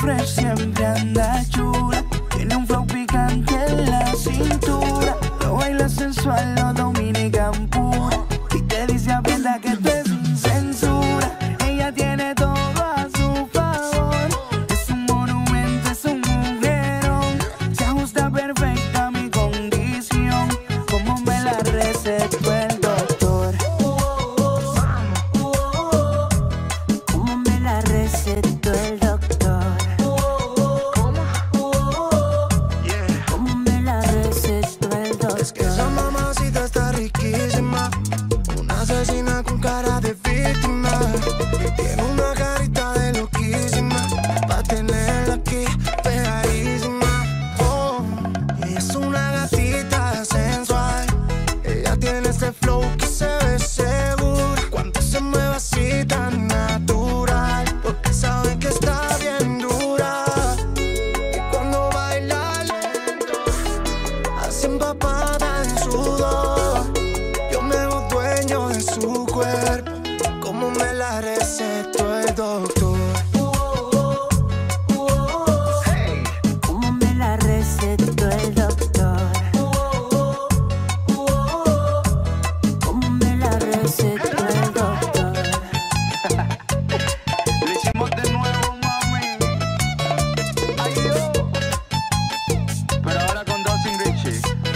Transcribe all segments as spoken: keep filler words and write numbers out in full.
fresh, siempre anda chula. Tiene un flow picante en la cintura. Lo baila sensual, lo dominican pura. Y te dice aprieta que esto es sin censura. Ella tiene todo a su favor. Es un monumento, es un mujerón. Se ajusta perfecta a mi condición, como me la recetó el doctor. Como me la recetó el doctor. Como me la recetó el doctor. Es que esa mamacita está riquísima, una asesina con cara de víctima. Tiene una carita de loquísima, pa' tenerla aquí pegadísima. Oh, y es una gatita sensual. Ella tiene ese flow que se ve segura cuando se mueve así tan natural, porque sabe que está bien dura. Y cuando baila lento, así empapada en sudor, yo me hago dueño de su cuerpo, como me la recetó el doctor. Como me la recetó el doctor. Como me la recetó el doctor. Lo hicimos de nuevo, mami. Ay, yo. Pero ahora con Dawson Richie.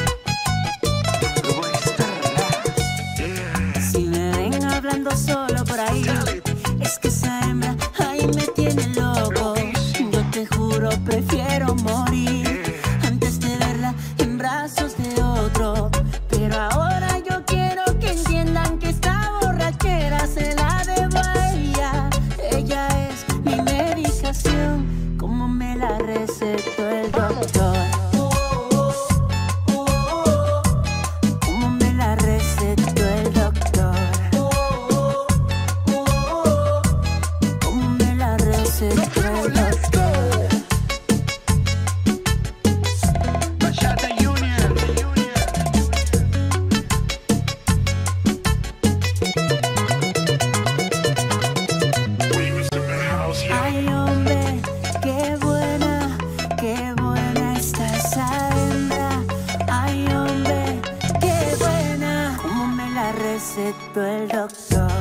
Grupo Externa. Si me ven hablando solo por ahí, es que esa hembra ahí me tiene loco. Yo te juro, prefiero morir antes de verla en brazos de otro. Pero ahora yo quiero que entiendan que esta borrachera se la debo a ella. Ella es mi medicación, como me la recetó el doctor. Como me la recetó el doctor. Como me la recetó el doctor. Bachata Union. Ay, hombre, qué buena, qué buena está esa hembra. Ay, hombre, qué buena, como me la recetó el doctor.